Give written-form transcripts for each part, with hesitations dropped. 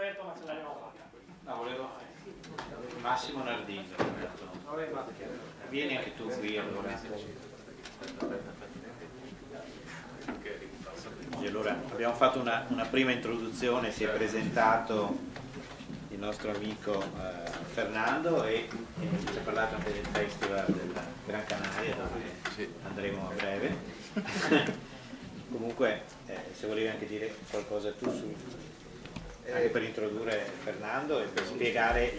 Roberto, ma ce l'abbiamo fatta. No, volevo... Massimo Nardini, Roberto. Vieni anche tu qui allora. E allora abbiamo fatto una prima introduzione, si è presentato il nostro amico Fernando e ci ha parlato anche del Festival della Gran Canaria dove andremo a breve. Comunque se volevi anche dire qualcosa tu anche per introdurre Fernando e per spiegare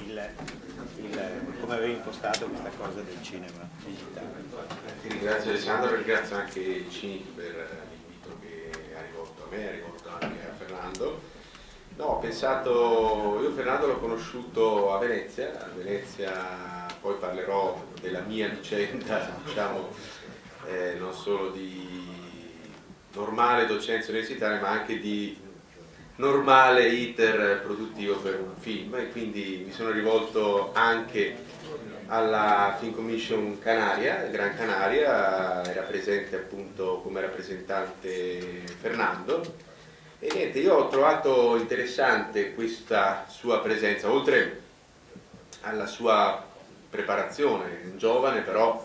come avevi impostato questa cosa del cinema digitale. Ti ringrazio Alessandro, ringrazio anche il CINIC per l'invito che ha rivolto a me, ha rivolto anche a Fernando. No, ho pensato, io Fernando l'ho conosciuto a Venezia, poi parlerò della mia vicenda, diciamo, non solo di normale docenza universitaria ma anche di normale iter produttivo per un film, e quindi mi sono rivolto anche alla Film Commission Canaria, Gran Canaria, era presente appunto come rappresentante Fernando, e niente, io ho trovato interessante questa sua presenza, oltre alla sua preparazione, un giovane però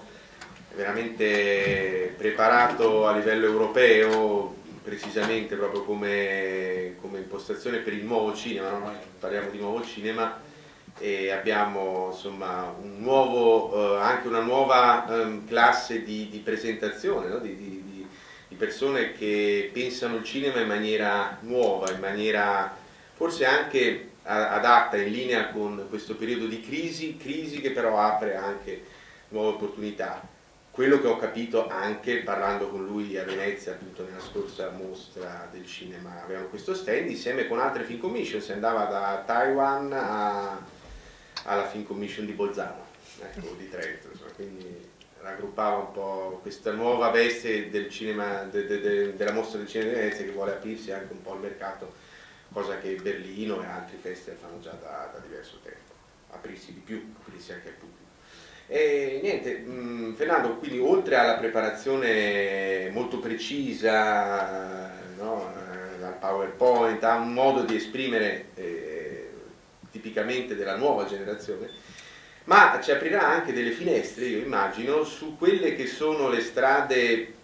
veramente preparato a livello europeo, precisamente proprio come impostazione per il nuovo cinema, no? Noi parliamo di nuovo cinema e abbiamo insomma un nuovo, anche una nuova classe di presentazione, no? di persone che pensano il cinema in maniera nuova, in maniera forse anche adatta, in linea con questo periodo di crisi che però apre anche nuove opportunità. Quello che ho capito anche parlando con lui a Venezia, appunto nella scorsa mostra del cinema, avevano questo stand insieme con altre Film Commission, si andava da Taiwan alla Film Commission di Bolzano, ecco, di Trento, insomma, quindi raggruppava un po' questa nuova veste del cinema, della mostra del cinema di Venezia, che vuole aprirsi anche un po' al mercato, cosa che Berlino e altri festival fanno già da diverso tempo, aprirsi di più, aprirsi anche al pubblico. E niente, Fernando, quindi oltre alla preparazione molto precisa, no, dal PowerPoint, ha un modo di esprimere tipicamente della nuova generazione, ma ci aprirà anche delle finestre, io immagino, su quelle che sono le strade,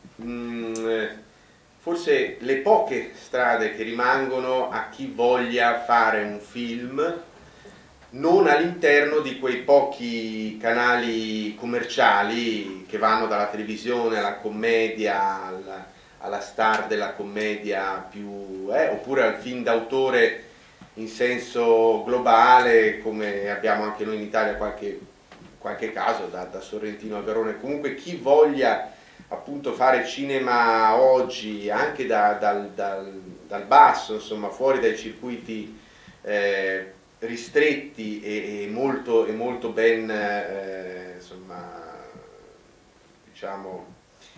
forse le poche strade che rimangono a chi voglia fare un film non all'interno di quei pochi canali commerciali che vanno dalla televisione alla commedia, alla star della commedia più, oppure al film d'autore in senso globale, come abbiamo anche noi in Italia qualche caso, da Sorrentino a Garrone. Comunque chi voglia appunto fare cinema oggi anche dal basso, insomma fuori dai circuiti ristretti e molto ben insomma, diciamo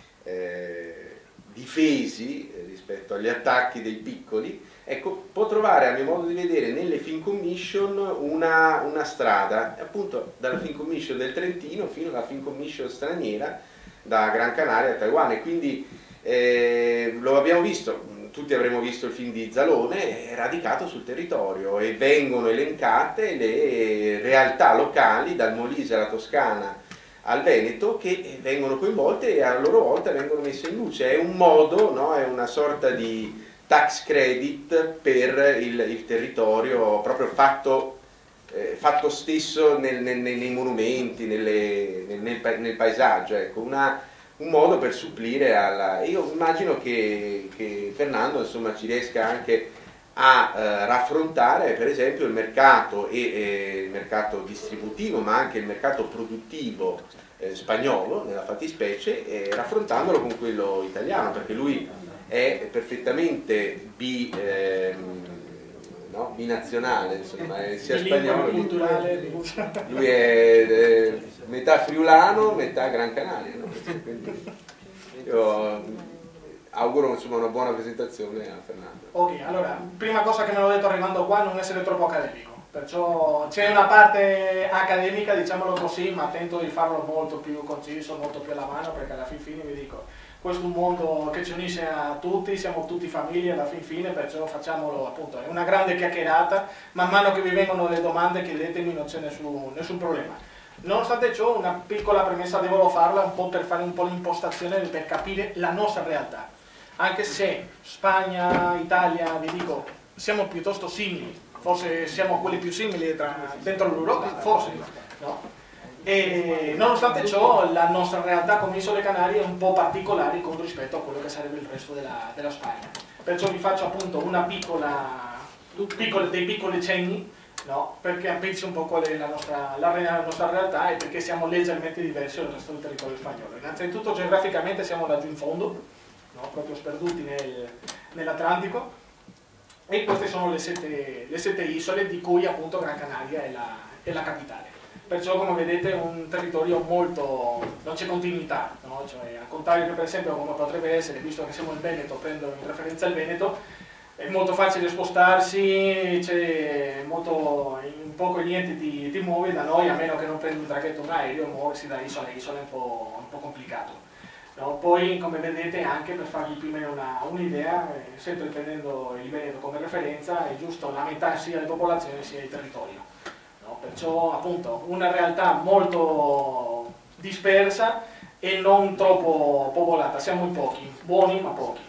difesi rispetto agli attacchi dei piccoli, ecco, può trovare a mio modo di vedere nelle Film Commission una strada, appunto dalla Film Commission del Trentino fino alla Film Commission straniera da Gran Canaria a Taiwan, e quindi lo abbiamo visto, tutti avremo visto il film di Zalone, è radicato sul territorio e vengono elencate le realtà locali dal Molise alla Toscana al Veneto che vengono coinvolte e a loro volta vengono messe in luce. È un modo, no? È una sorta di tax credit per il territorio proprio fatto stesso nei monumenti, nel paesaggio, ecco, un modo per supplire alla... Io immagino che Fernando insomma ci riesca anche a raffrontare per esempio il mercato il mercato distributivo ma anche il mercato produttivo spagnolo nella fattispecie, raffrontandolo con quello italiano, perché lui è perfettamente binazionale, insomma, è sia spagnolo lui è metà friulano, metà Gran Canaria, no? Quindi io auguro insomma una buona presentazione a Fernando. Ok, allora, prima cosa che me l'ho detto arrivando qua, non essere troppo accademico, perciò c'è una parte accademica, diciamolo così, ma tento di farlo molto più conciso, molto più alla mano, perché alla fine vi dico, questo è un mondo che ci unisce a tutti, siamo tutti famiglie alla fin fine, perciò facciamolo appunto, è una grande chiacchierata, man mano che vi vengono le domande chiedetemi, non c'è nessun problema. Nonostante ciò, una piccola premessa devo farla un po' per fare un po' l'impostazione, per capire la nostra realtà. Anche se Spagna, Italia, vi dico, siamo piuttosto simili, forse siamo quelli più simili dentro l'Europa, forse, no? E nonostante ciò la nostra realtà come Isole Canarie è un po' particolare con rispetto a quello che sarebbe il resto della Spagna. Perciò vi faccio appunto una dei piccoli cenni, no? Per capirci un po' qual è la nostra realtà e perché siamo leggermente diversi dal resto del territorio spagnolo. Innanzitutto geograficamente siamo laggiù in fondo, no? Proprio sperduti nell'Atlantico, e queste sono le sette isole di cui appunto Gran Canaria è la capitale. Perciò come vedete è un territorio molto, non c'è continuità, no? Cioè, al contrario che per esempio come potrebbe essere, visto che siamo in Veneto, prendo in referenza il Veneto, è molto facile spostarsi, c'è molto, in poco e niente ti muovi. Da noi, a meno che non prendi un traghetto, un aereo, muoversi da isola a isola è un po' complicato. No? Poi come vedete, anche per farvi più o meno un'idea, sempre prendendo il Veneto come referenza, è giusto la metà sia di popolazione sia di territorio. Perciò appunto una realtà molto dispersa e non troppo popolata, siamo in pochi, buoni ma pochi.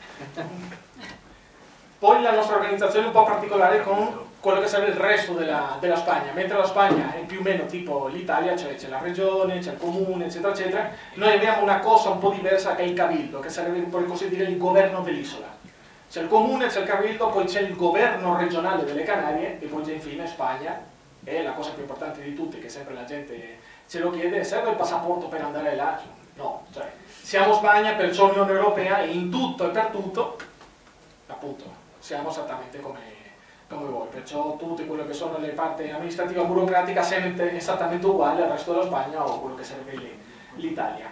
Poi la nostra organizzazione è un po' particolare con quello che sarebbe il resto della Spagna, mentre la Spagna è più o meno tipo l'Italia, cioè c'è la regione, c'è il comune, eccetera, eccetera, noi abbiamo una cosa un po' diversa che è il cabildo, che sarebbe per così dire il governo dell'isola. C'è il comune, c'è il cabildo, poi c'è il governo regionale delle Canarie e poi c'è infine Spagna. E la cosa più importante di tutte, che sempre la gente ce lo chiede, serve il passaporto per andare là? No, cioè siamo Spagna, perciò Unione Europea, e in tutto e per tutto, appunto, siamo esattamente come voi, perciò tutte quelle che sono le parti amministrative e burocratica sono esattamente uguali al resto della Spagna o quello che sarebbe l'Italia.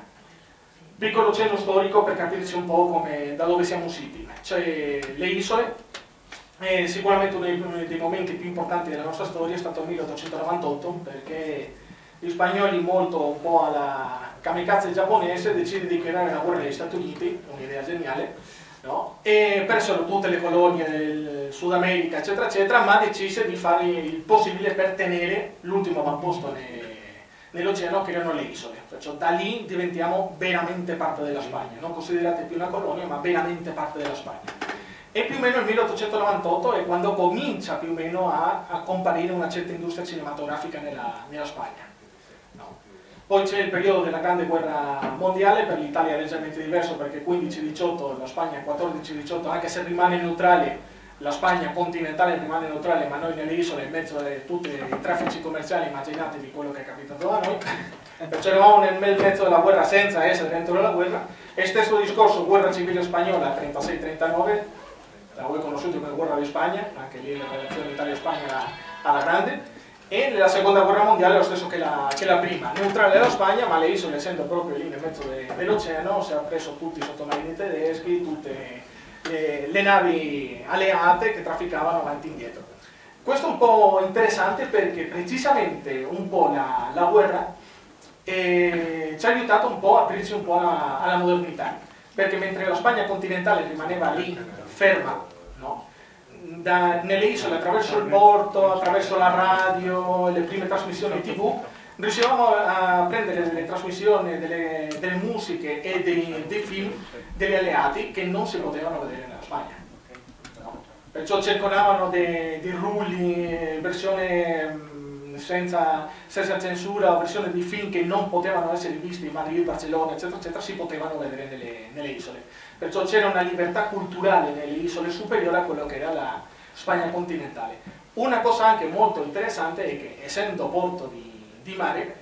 Piccolo cenno storico per capirci un po' da dove siamo usciti. Cioè, le isole. Sicuramente uno dei momenti più importanti della nostra storia è stato il 1898, perché gli spagnoli, molto un po' alla kamikaze giapponese, decidono di creare la guerra negli Stati Uniti, un'idea geniale, no? E persero tutte le colonie del Sud America, eccetera, eccetera, ma decise di fare il possibile per tenere l'ultimo avamposto nell'oceano, che erano le isole. Perciò da lì diventiamo veramente parte della Spagna, non considerate più una colonia, ma veramente parte della Spagna. E più o meno il 1898 è quando comincia più o meno a comparire una certa industria cinematografica nella Spagna. No. Poi c'è il periodo della grande guerra mondiale, per l'Italia è leggermente diverso perché 15-18, la Spagna 14-18, anche se rimane neutrale, la Spagna continentale rimane neutrale, ma noi nelle isole, in mezzo a tutti i traffici commerciali, immaginatevi quello che è capitato a noi. Perciò eravamo nel mezzo della guerra senza essere dentro la guerra. E stesso discorso, guerra civile spagnola 36-39, la voi conosciute come guerra di Spagna, anche lì la relazione Italia-Spagna alla grande, e nella seconda guerra mondiale lo stesso che la prima, neutrale la Spagna, ma le isole essendo proprio lì nel mezzo dell'oceano si è preso tutti i sottomarini tedeschi, tutte le navi alleate che trafficavano avanti e indietro. Questo è un po' interessante perché precisamente un po' la guerra ci ha aiutato un po' a aprirci un po' alla modernità, perché mentre la Spagna continentale rimaneva lì ferma, no? Nelle isole, attraverso il porto, attraverso la radio, le prime trasmissioni TV, riuscivamo a prendere delle trasmissioni, delle musiche e dei film degli alleati che non si potevano vedere nella Spagna. No? Perciò circolavano dei rulli, versione senza censura, versione di film che non potevano essere visti in Madrid, Barcellona, eccetera, eccetera, si potevano vedere nelle isole. Perciò c'era una libertà culturale nelle isole superiore a quello che era la Spagna continentale. Una cosa anche molto interessante è che, essendo porto di mare,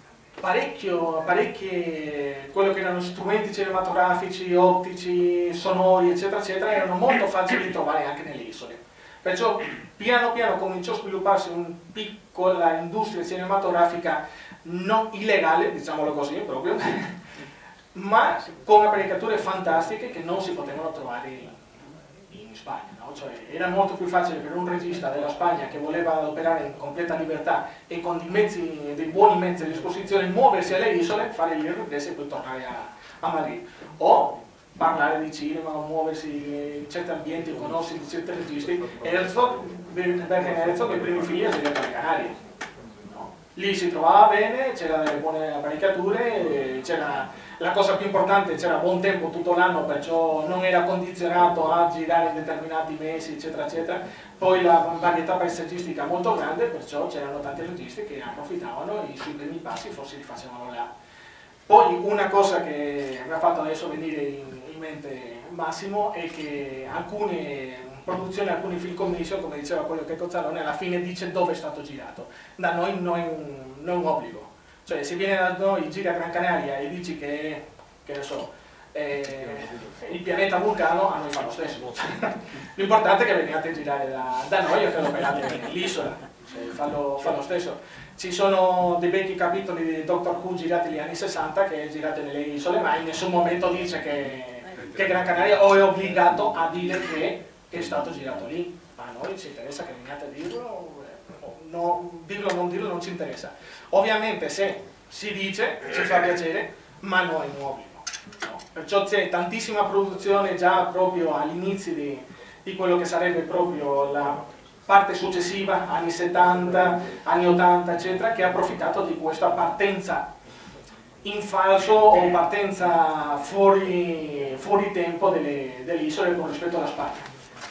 parecchi quello che erano strumenti cinematografici, ottici, sonori, eccetera, eccetera, erano molto facili di trovare anche nelle isole. Perciò piano piano cominciò a svilupparsi una piccola industria cinematografica non illegale, diciamolo così proprio, ma con apparecchiature fantastiche che non si potevano trovare in Spagna. No? Cioè, era molto più facile per un regista della Spagna che voleva operare in completa libertà e con dei buoni mezzi a disposizione muoversi alle isole, fare il regresso e poi tornare a Madrid. O parlare di cinema o muoversi in certi ambienti o conoscere certi registi. Bergen Herzog i primi film erano alle Canarie. No? Lì si trovava bene, c'erano delle buone apparecchiature, c'era la cosa più importante, c'era buon tempo tutto l'anno, perciò non era condizionato a girare in determinati mesi, eccetera, eccetera. Poi la varietà paesaggistica molto grande, perciò c'erano tanti registi che approfittavano e i suoi primi passi forse li facevano là. Poi una cosa che mi ha fatto adesso venire in mente Massimo è che alcune produzioni, alcuni film commission, come diceva quello che Cozzalone, alla fine dice dove è stato girato. Da noi non è un obbligo. Cioè, se viene da noi, giri a Gran Canaria e dici che ne so, il pianeta Vulcano, a noi fa lo stesso. L'importante è che veniate a girare da noi o che lo operate nell'isola, cioè, fa lo stesso. Ci sono dei vecchi capitoli di Doctor Who girati negli anni 60 che girate nelle isole, ma in nessun momento dice che Gran Canaria o è obbligato a dire che è stato girato lì. Ma a noi ci interessa che veniate a dirlo. No, dirlo o non dirlo non ci interessa. Ovviamente se si dice ci fa piacere, ma non è un obbligo. No. Perciò c'è tantissima produzione già proprio all'inizio di quello che sarebbe proprio la parte successiva, anni 70, anni 80, eccetera, che ha approfittato di questa partenza in falso o partenza fuori tempo delle isole con rispetto alla Spagna.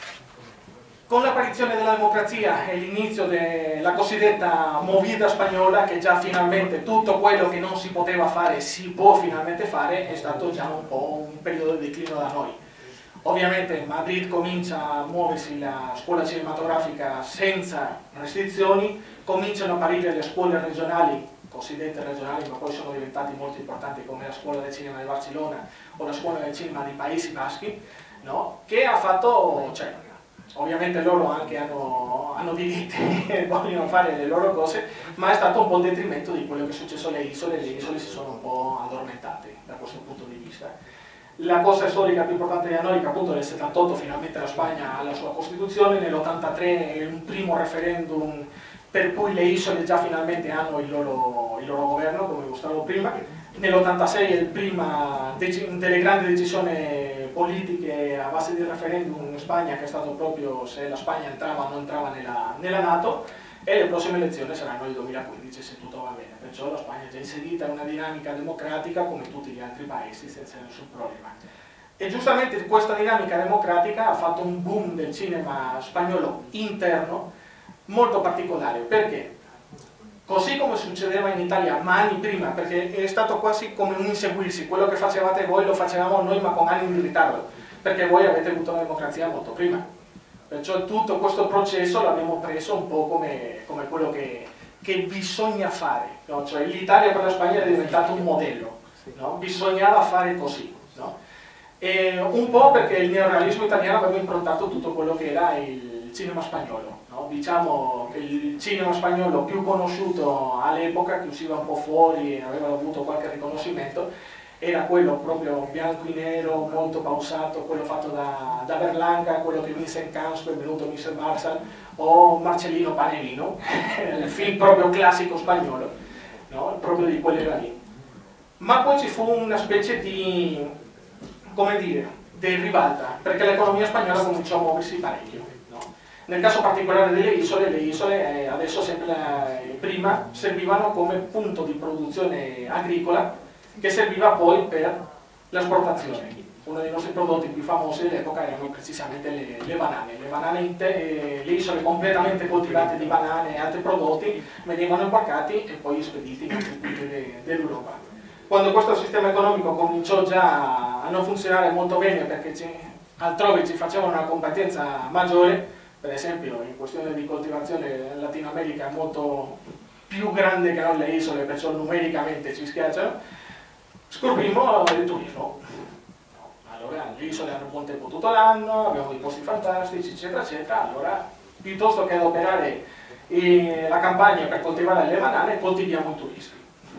Con l'apparizione della democrazia e l'inizio della cosiddetta movida spagnola, che già finalmente tutto quello che non si poteva fare si può finalmente fare, è stato già un po' un periodo di declino da noi. Ovviamente Madrid comincia a muoversi la scuola cinematografica senza restrizioni, cominciano a apparire le scuole regionali, cosiddette regionali, ma poi sono diventate molto importanti, come la scuola del cinema di Barcellona o la scuola del cinema dei Paesi Baschi, no? Che ha fatto... Cioè, ovviamente loro anche hanno diritti e vogliono fare le loro cose, ma è stato un po' il detrimento di quello che è successo alle isole. Le isole si sono un po' addormentate da questo punto di vista. La cosa storica più importante di noi è che appunto nel 78 finalmente la Spagna ha la sua Costituzione, nell'83 è un primo referendum per cui le isole già finalmente hanno il loro governo, come mostravo prima. Nell'86 è il prima delle grandi decisioni politiche a base di referendum in Spagna, che è stato proprio se la Spagna entrava o non entrava nella NATO, e le prossime elezioni saranno nel 2015 se tutto va bene. Perciò la Spagna è già inserita in una dinamica democratica come tutti gli altri paesi senza nessun problema. E giustamente questa dinamica democratica ha fatto un boom del cinema spagnolo interno molto particolare. Perché? Così come succedeva in Italia, ma anni prima, perché è stato quasi come un inseguirsi, quello che facevate voi lo facevamo noi, ma con anni di ritardo, perché voi avete avuto la democrazia molto prima. Perciò tutto questo processo l'abbiamo preso un po' come quello che bisogna fare, no? Cioè l'Italia per la Spagna è diventato un modello, no? Bisognava fare così, no? E un po' perché il neorealismo italiano aveva improntato tutto quello che era il cinema spagnolo. No? Diciamo che il cinema spagnolo più conosciuto all'epoca, che usciva un po' fuori e aveva avuto qualche riconoscimento, era quello proprio bianco e nero, molto pausato, quello fatto da Berlanga, quello che Vincent Cannes, poi è venuto Michel Barça, o Marcellino Panelino, il film proprio classico spagnolo, no? Proprio di quell'era lì. Ma poi ci fu una specie di, come dire, di ribalta, perché l'economia spagnola cominciò a muoversi parecchio. Nel caso particolare delle isole, le isole adesso sempre prima servivano come punto di produzione agricola che serviva poi per l'esportazione. Uno dei nostri prodotti più famosi dell'epoca erano precisamente le banane. Le isole completamente coltivate di banane e altri prodotti venivano importati e poi spediti in altri punti dell'Europa. Quando questo sistema economico cominciò già a non funzionare molto bene perché altrove ci facevano una competenza maggiore, per esempio in questione di coltivazione in Latino America è molto più grande che non le isole, perciò numericamente ci schiacciano, scoprimmo il turismo. Allora le isole hanno buon tempo tutto l'anno, abbiamo dei posti fantastici, eccetera, eccetera, allora piuttosto che adoperare la campagna per coltivare le banane, coltiviamo i turisti.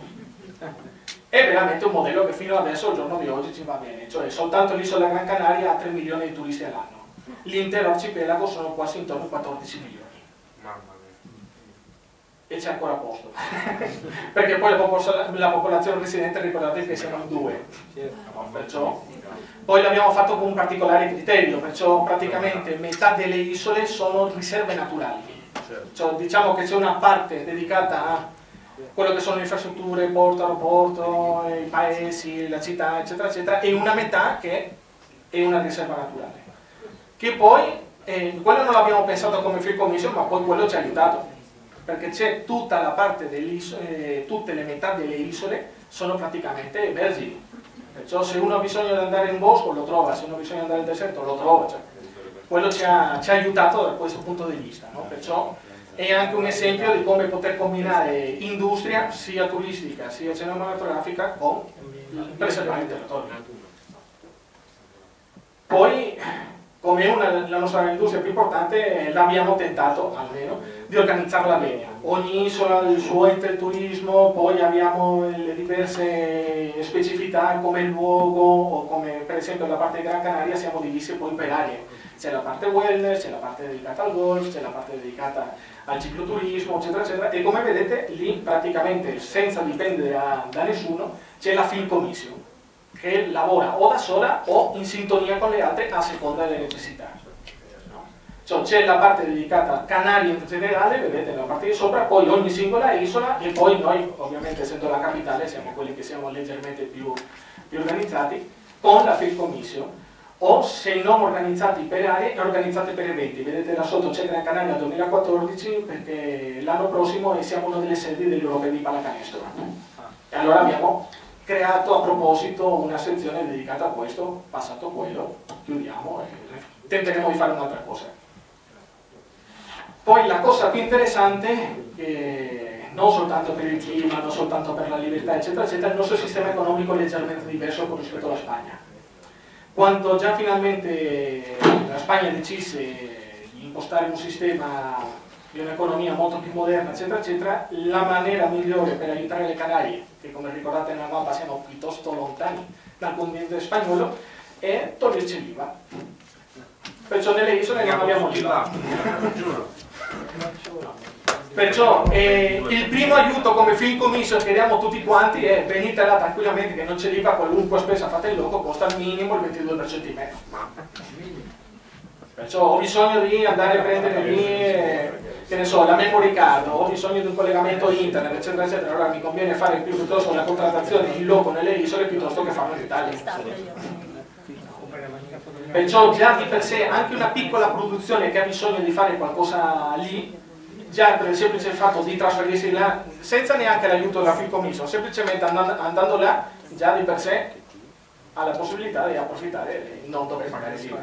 È veramente un modello che fino adesso, al giorno di oggi, ci va bene, cioè soltanto l'isola Gran Canaria ha 3 milioni di turisti all'anno. L'intero arcipelago sono quasi intorno a 14 milioni. Mamma e c'è ancora posto. Perché poi la popolazione residente, ricordate che siamo in 2. Perciò, poi l'abbiamo fatto con un particolare criterio, perciò praticamente metà delle isole sono riserve naturali. Cioè, diciamo che c'è una parte dedicata a quello che sono le infrastrutture, porto, aeroporto, i paesi, la città, eccetera, eccetera, e una metà che è una riserva naturale. Che poi, quello non l'abbiamo pensato come free commission, ma poi quello ci ha aiutato, perché c'è tutta la parte delle isole, tutte le metà delle isole sono praticamente vergini. Perciò se uno ha bisogno di andare in bosco lo trova, se uno ha bisogno di andare in deserto lo trova. Cioè, quello ci ha aiutato da questo punto di vista, no? Perciò è anche un esempio di come poter combinare industria sia turistica sia cinematografica con preservare il territorio. Poi, come la nostra industria più importante, l'abbiamo tentato almeno di organizzarla bene. Ogni isola ha il suo ente del turismo, poi abbiamo le diverse specificità come il luogo, o come per esempio la parte di Gran Canaria siamo divisi poi per aree. C'è la parte wellness, c'è la parte dedicata al golf, c'è la parte dedicata al cicloturismo, eccetera, eccetera. E come vedete lì praticamente senza dipendere da nessuno c'è la Field Commission, che lavora o da sola o in sintonia con le altre a seconda delle necessità. No? Cioè, c'è la parte dedicata a Canarie in generale, vedete nella parte di sopra, poi ogni singola isola e poi noi, ovviamente essendo la capitale, siamo quelli che siamo leggermente più organizzati, con la Field Commission, o se non organizzati per aree, organizzati per eventi. Vedete là sotto c'è Gran Canaria 2014 perché l'anno prossimo siamo una delle sedi dell'Europeo di pallacanestro. E allora abbiamo creato a proposito una sezione dedicata a questo, passato quello, chiudiamo e tenteremo di fare un'altra cosa. Poi la cosa più interessante, non soltanto per il clima, non soltanto per la libertà, eccetera, eccetera, il nostro sistema economico è leggermente diverso con rispetto alla Spagna. Quando già finalmente la Spagna decise di impostare un sistema di un'economia molto più moderna, eccetera, eccetera, la maniera migliore per aiutare le Canarie, che come ricordate nella mappa siamo piuttosto lontani dal continente spagnolo, è toglierci l'IVA. Perciò nelle isole non abbiamo l'IVA. Perciò il primo aiuto come Field Commission che diamo tutti quanti è venite là tranquillamente che non c'è l'IVA, qualunque spesa fate il loco, costa al minimo il 22% in meno. Perciò ho bisogno di andare a prendere lì, che ne so, la memory card, ho bisogno di un collegamento internet, eccetera, eccetera, allora mi conviene fare piuttosto la contrattazione in loco nelle isole piuttosto che farlo in Italia. Perciò già di per sé anche una piccola produzione che ha bisogno di fare qualcosa lì, già per il semplice fatto di trasferirsi là, senza neanche l'aiuto della Field Commission, semplicemente andando là, già di per sé ha la possibilità di approfittare e non dover pagare l'IVA.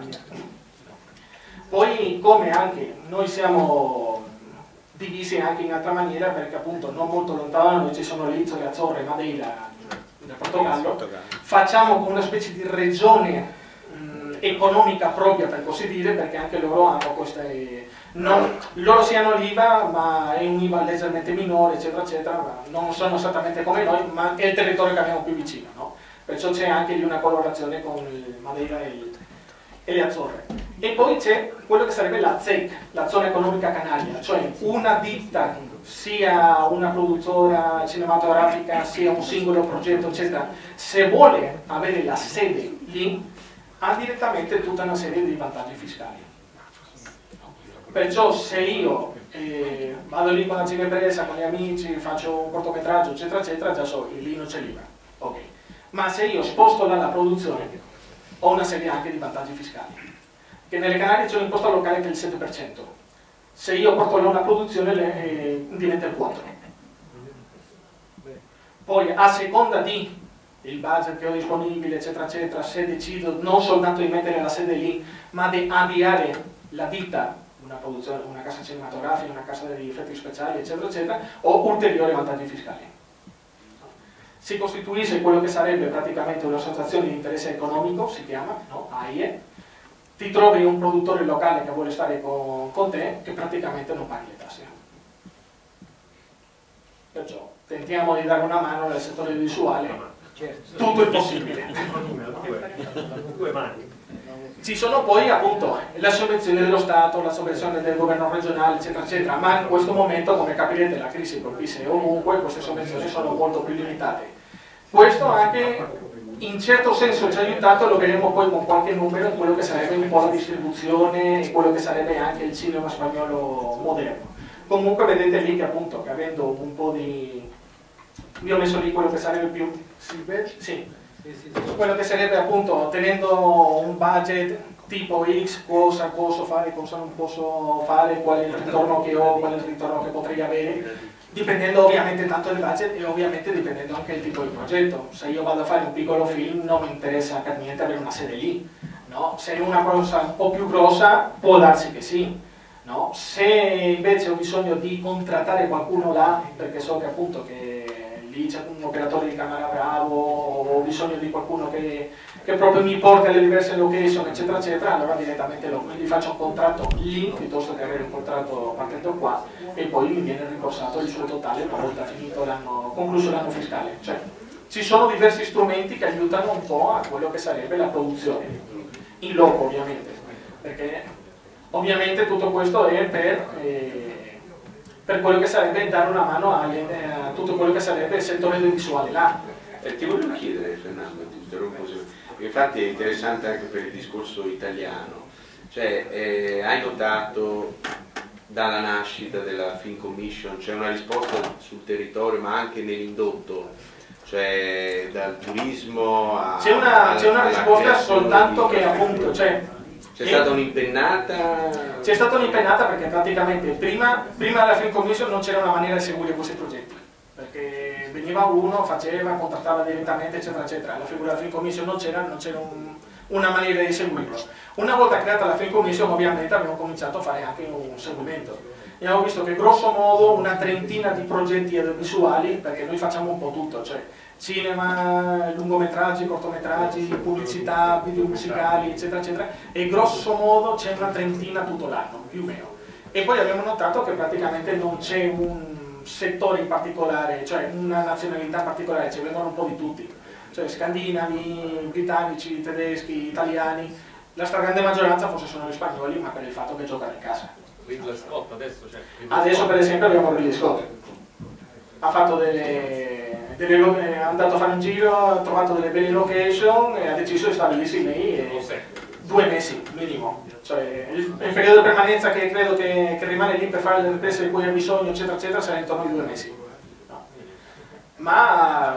Poi come anche noi siamo divisi anche in altra maniera, perché appunto non molto lontano da noi ci sono le isole Azzorre e Madeira del Portogallo, facciamo una specie di regione economica propria, per così dire, perché anche loro hanno queste... loro si hanno l'IVA, ma è un IVA leggermente minore, eccetera, eccetera, ma non sono esattamente come noi, ma è il territorio che abbiamo più vicino, no? Perciò c'è anche lì una collaborazione con il Madeira e le Azzorre. E poi c'è quello che sarebbe la ZEC, la zona economica canaria, cioè una ditta, sia una produttora cinematografica, sia un singolo progetto, eccetera, se vuole avere la sede lì, ha direttamente tutta una serie di vantaggi fiscali. Perciò se io vado lì con la cinepresa, con gli amici, faccio un cortometraggio, eccetera, eccetera, già so, lì non c'è l'IVA. Okay. Ma se io sposto là la produzione, ho una serie anche di vantaggi fiscali. Che nelle Canarie c'è un'imposta locale che è il 7%. Se io porto là una produzione diventa il 4%. Poi a seconda di il budget che ho disponibile, eccetera, eccetera, se decido non soltanto di mettere la sede lì, ma di avviare la ditta, una produzione, una casa cinematografica, una casa di effetti speciali, eccetera, eccetera, ho ulteriori vantaggi fiscali. Si costituisce quello che sarebbe praticamente un'associazione di interesse economico, si chiama, no? AIE, ti trovi un produttore locale che vuole stare con te, che praticamente non paghi le tasse. Perciò tentiamo di dare una mano nel settore visuale. Tutto è possibile. Due mani. Ci sono poi appunto la sovvenzione dello Stato, la sovvenzione del governo regionale, eccetera, eccetera, ma in questo momento, come capirete, la crisi colpisce ovunque, queste sovvenzioni sono molto più limitate. Questo anche in certo senso ci ha aiutato, lo vedremo poi con qualche numero, in quello che sarebbe un po' la distribuzione e quello che sarebbe anche il cinema spagnolo moderno. Comunque vedete lì che appunto, che avendo un po' di... vi ho messo lì quello che sarebbe più... sì. Quello che sarebbe appunto, tenendo un budget tipo X, cosa posso fare, cosa non posso fare, qual è il ritorno che ho, qual è il ritorno che potrei avere, dipendendo ovviamente tanto del budget e ovviamente dipendendo anche dal tipo di progetto. Se io vado a fare un piccolo film non mi interessa per niente avere una sede lì, no? Se è una cosa un po' più grossa può darsi che sì, no? Se invece ho bisogno di contrattare qualcuno là, perché so che appunto che lì c'è un operatore di camera bravo, ho bisogno di qualcuno che proprio mi porta alle diverse location, eccetera, eccetera, allora direttamente gli faccio un contratto lì, piuttosto che avere un contratto partendo qua, e poi mi viene rimborsato il suo totale una volta finito l'anno, concluso l'anno fiscale. Cioè, ci sono diversi strumenti che aiutano un po' a quello che sarebbe la produzione, in loco ovviamente, perché ovviamente tutto questo è per quello che sarebbe dare una mano a tutto quello che sarebbe il settore del visuale là. Ti volevo chiedere, Fernando, ti interrompo, infatti è interessante anche per il discorso italiano, cioè hai notato dalla nascita della Film Commission c'è una risposta sul territorio ma anche nell'indotto, cioè dal turismo a... C'è una risposta soltanto che appunto... C'è stata un'impennata? C'è stata un'impennata perché praticamente prima della Film Commission non c'era una maniera di seguire questi progetti, perché veniva uno, faceva, contattava direttamente, eccetera, eccetera. La figura della Film Commission non c'era una maniera di seguirlo. Una volta creata la Film Commission ovviamente abbiamo cominciato a fare anche un seguimento. E abbiamo visto che grosso modo una trentina di progetti audiovisuali, perché noi facciamo un po' tutto, cioè cinema, lungometraggi, cortometraggi, pubblicità, video musicali, eccetera, eccetera, e grosso modo c'è una trentina tutto l'anno, più o meno. E poi abbiamo notato che praticamente non c'è un settore in particolare, cioè una nazionalità in particolare, ci vengono un po' di tutti, cioè scandinavi, britannici, tedeschi, italiani, la stragrande maggioranza forse sono gli spagnoli, ma per il fatto che giocano in casa. Ridley Scott adesso c'è. Adesso per esempio abbiamo Ridley Scott, ha fatto è andato a fare un giro, ha trovato delle belle location e ha deciso di stabilirsi lì 2 mesi minimo, cioè il periodo di permanenza che credo che rimane lì per fare le riprese di cui ha bisogno, eccetera, eccetera, sarà intorno ai 2 mesi. No. Ma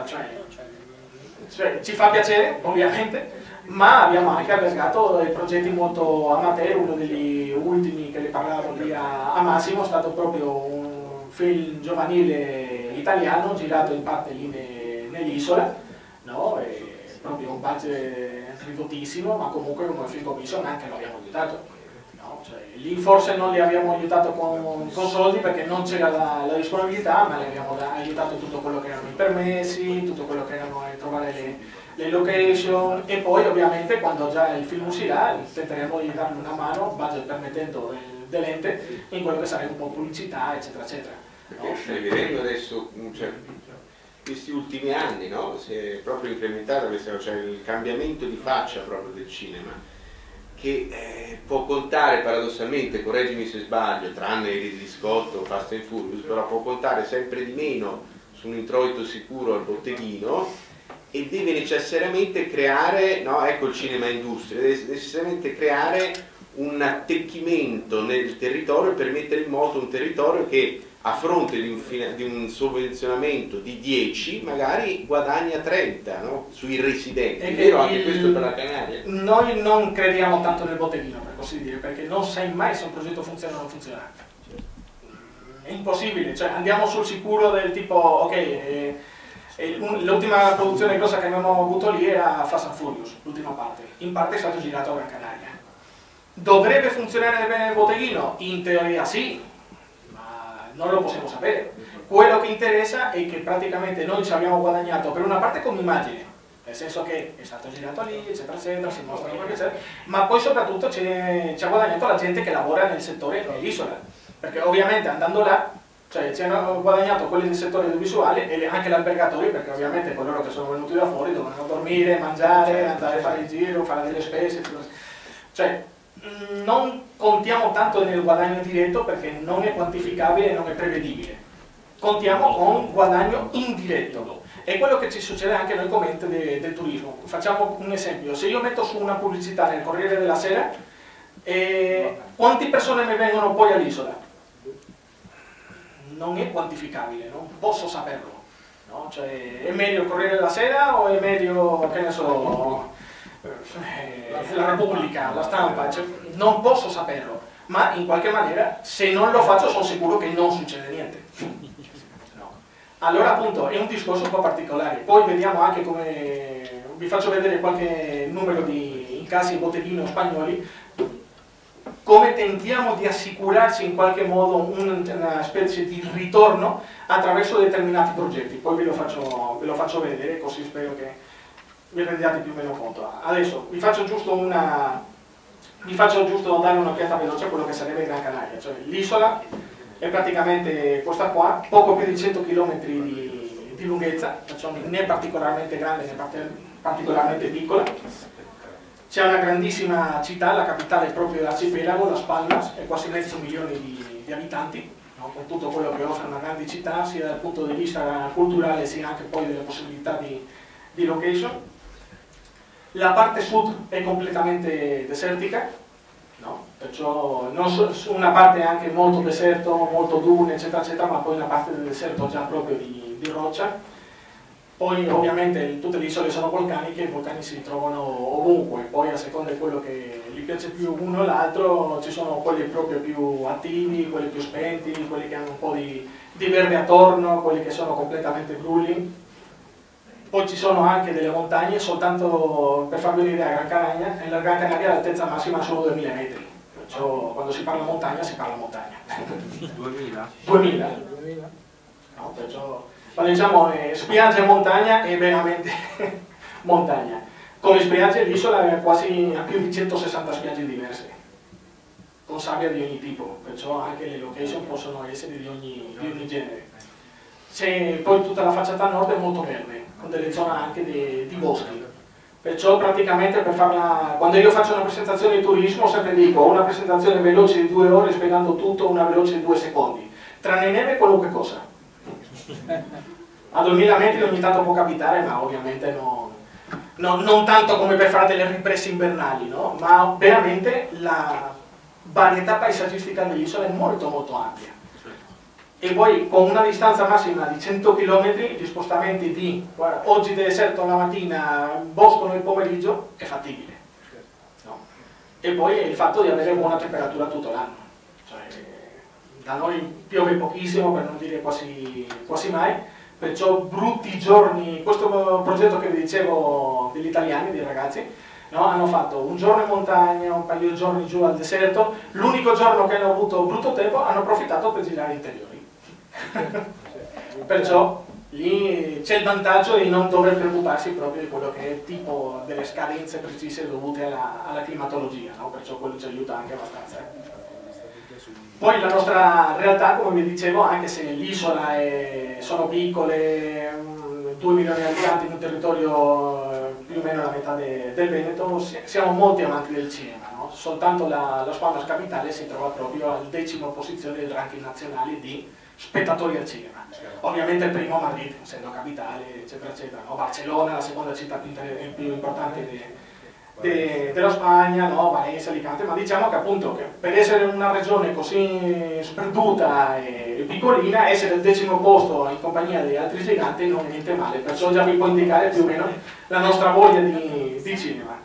cioè, ci fa piacere ovviamente, ma abbiamo anche albergato dei progetti molto amateur. Uno degli ultimi che le parlavo lì a Massimo è stato proprio un film giovanile italiano girato in parte lì nell'isola, no? Proprio un budget ridottissimo, ma comunque come Film Commission anche lo abbiamo aiutato, no? Cioè, lì forse non li abbiamo aiutato con soldi perché non c'era la disponibilità, ma li abbiamo aiutato tutto quello che erano i permessi, tutto quello che erano trovare le location, e poi ovviamente quando già il film uscirà tenteremo di dargli una mano, budget permettendo dell'ente, in quello che sarebbe un po' pubblicità, eccetera, eccetera. Perché stai vedendo adesso, cioè, questi ultimi anni, no? Si è proprio incrementata questa, cioè il cambiamento di faccia proprio del cinema, che può contare paradossalmente, correggimi se sbaglio, tranne Ridley Scott o Fast and Furious, però può contare sempre di meno su un introito sicuro al botteghino e deve necessariamente creare, no? Ecco il cinema industria, deve necessariamente creare un attecchimento nel territorio per mettere in moto un territorio che a fronte di un sovvenzionamento di 10 magari guadagna 30, no? Sui residenti. È vero anche questo per la Canaria? Noi non crediamo tanto nel botteghino, per così dire, perché non sai mai se un progetto funziona o non funziona. È impossibile, cioè andiamo sul sicuro del tipo, ok, l'ultima produzione grossa che abbiamo avuto lì era Fast and Furious, l'ultima parte. In parte è stato girato a Gran Canaria. Dovrebbe funzionare bene il botteghino? In teoria sì, non lo possiamo sapere. Quello che interessa è che praticamente noi ci abbiamo guadagnato per una parte come immagine, nel senso che è stato girato lì, eccetera, eccetera, si mostra quello che c'è, ma poi soprattutto ci ha guadagnato la gente che lavora nel settore nell'isola, perché ovviamente andando là, cioè ci hanno guadagnato quelli del settore audiovisuale e anche gli albergatori, perché ovviamente coloro che sono venuti da fuori dovevano dormire, mangiare, andare a fare il giro, fare delle spese, Cioè, non contiamo tanto nel guadagno diretto perché non è quantificabile e non è prevedibile. Contiamo con guadagno indiretto. È quello che ci succede anche a noi come ente del turismo. Facciamo un esempio: se io metto su una pubblicità nel Corriere della Sera, quante persone mi vengono poi all'isola? Non è quantificabile, non posso saperlo. No? Cioè, è meglio il Corriere della Sera o è meglio, che ne so, la Repubblica, la Stampa? Cioè, non posso saperlo, ma in qualche maniera se non lo faccio sono sicuro che non succede niente. No. Allora appunto è un discorso un po' particolare. Poi vediamo anche come, vi faccio vedere qualche numero di incassi botteghino spagnoli, come tentiamo di assicurarci in qualche modo una specie di ritorno attraverso determinati progetti. Poi ve lo faccio vedere, così spero che vi rendiate più o meno conto. Adesso vi faccio giusto dare un'occhiata veloce a quello che sarebbe Gran Canaria. Cioè, l'isola è praticamente questa qua, poco più di 100 km di lunghezza, perciò né particolarmente grande né particolarmente piccola. C'è una grandissima città, la capitale proprio dell'arcipelago, Las Palmas, è quasi mezzo milione di abitanti, no? Con tutto quello che offre una grande città, sia dal punto di vista culturale sia anche poi delle possibilità di location. La parte sud è completamente desertica, no? Perciò una parte è anche molto deserto, molto dune, eccetera, eccetera, ma poi una parte del deserto già proprio di roccia. Poi ovviamente tutte le isole sono vulcaniche, i vulcani si trovano ovunque, poi a seconda di quello che gli piace più uno o l'altro ci sono quelli proprio più attivi, quelli più spenti, quelli che hanno un po' di verde attorno, quelli che sono completamente brulli. Poi ci sono anche delle montagne, soltanto per farvi un'idea, nella Gran Canaria l'altezza massima sono 2000 metri, perciò quando si parla montagna si parla montagna. 2000? 2000. No, perciò... Quando diciamo spiaggia e montagna è veramente montagna. Come spiagge l'isola ha più di 160 spiagge diverse, con sabbia di ogni tipo, perciò anche le location possono essere di ogni genere. C'è poi tutta la facciata nord è molto verde, con delle zone anche di boschi. Perciò praticamente per farla, quando io faccio una presentazione di turismo sempre dico una presentazione veloce di 2 ore spiegando tutto, una veloce di 2 secondi, tranne neve qualunque cosa. A 2000 metri ogni tanto può capitare, ma ovviamente non tanto come per fare delle riprese invernali, no? Ma veramente la varietà paesaggistica dell'isola è molto molto ampia. E poi con una distanza massima di 100 km, gli spostamenti di oggi deserto la mattina, bosco nel pomeriggio, è fattibile. No? E poi il fatto di avere buona temperatura tutto l'anno. Cioè, da noi piove pochissimo, per non dire quasi mai, perciò brutti giorni. Questo progetto che vi dicevo degli italiani, dei ragazzi, no? Hanno fatto un giorno in montagna, un paio di giorni giù al deserto, l'unico giorno che hanno avuto brutto tempo hanno approfittato per girare interiori. Perciò lì c'è il vantaggio di non dover preoccuparsi proprio di quello che è il tipo delle scadenze precise dovute alla climatologia, no? Perciò quello ci aiuta anche abbastanza. Poi la nostra realtà, come vi dicevo, anche se l'isola sono piccole, 2 milioni di abitanti in un territorio più o meno la metà del Veneto, siamo molti amanti del cinema, no? Soltanto la Palmas capitale si trova proprio al 10ª posizione del ranking nazionale di spettatori al cinema. Ovviamente il primo Madrid, essendo capitale, eccetera, eccetera, no? Barcellona, la seconda città più importante della Spagna, no? Valencia, Alicante, ma diciamo che appunto che per essere una regione così sperduta e piccolina, essere al 10º posto in compagnia degli altri giganti non è niente male, perciò già vi può indicare più o meno la nostra voglia di cinema.